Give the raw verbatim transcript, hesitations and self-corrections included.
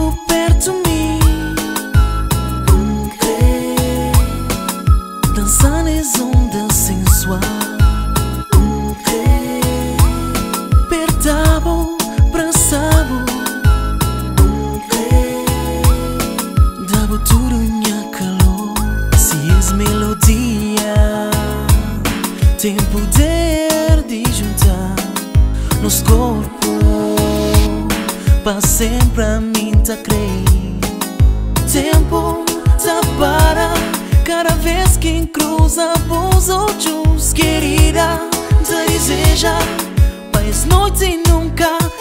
Vivo perto de mim, dançando as ondas sensual. Pertabo, braçabo, dabo tudo minha calor. Se és melodia, tem poder de juntar nos corpos. Para sempre a mim tá crer. Tempo tá para cada vez que cruza os olhos. Querida, te deseja, mas noite nunca